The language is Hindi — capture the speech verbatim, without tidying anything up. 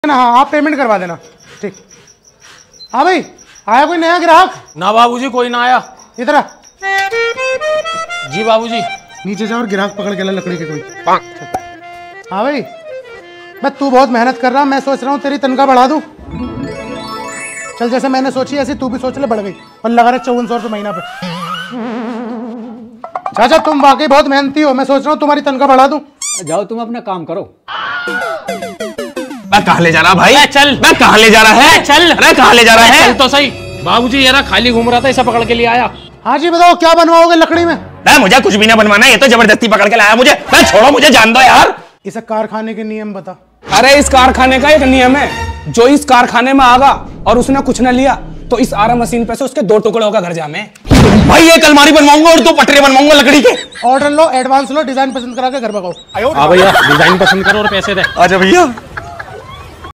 ना। हाँ आप पेमेंट करवा देना। ठीक। हाँ भाई, आया कोई नया ग्राहक? ना बाबूजी, कोई ना आया। इधर आ। जी बाबूजी। नीचे जा और ग्राहक पकड़ के ला लकड़ी के कोई। हाँ भाई, मैं तू बहुत मेहनत कर रहा, मैं सोच रहा हूँ तेरी तनख्वाह बढ़ा दूँ। चल जैसे मैंने सोची ऐसे तू भी सोच ले, बढ़ गई और लगा रहे चौवन सौ रुपये महीना पे। चाचा तुम वाकई बहुत मेहनती हो, मैं सोच रहा हूँ तुम्हारी तनख्वाह बढ़ा दूँ। जाओ तुम अपना काम करो। मैं कहाँ ले जा रहा भाई? चल। मैं कहाँ ले जा रहा है? चल। अरे कहाँ ले जा रहा है? चल तो सही। बाबूजी ये रहा, खाली घूम रहा था, इसे पकड़ के लिए आया। हाँ जी बताओ क्या बनवाओगे लकड़ी में? नहीं मुझे कुछ भी ना बनवाना, ये तो जबरदस्ती पकड़ के लाया मुझे। मैं छोड़ो, मुझे जान दो यार। इसे कारखाने के नियम बता। अरे इस कारखाने का एक नियम है, जो इस कारखाने में आगा और उसने कुछ न लिया तो इस आरा मशीन पे से उसके दो टुकड़े होगा घर जामे। भाई एक अलमारी बनवाऊंगा और दो पटरे बनवाऊंगा लकड़ी के। ऑर्डर लो, एडवांस लो, डिजाइन पसंद करा के घर भगाओ। हाँ भैया, डिजाइन पसंद करो और पैसे दे। आजा भैया।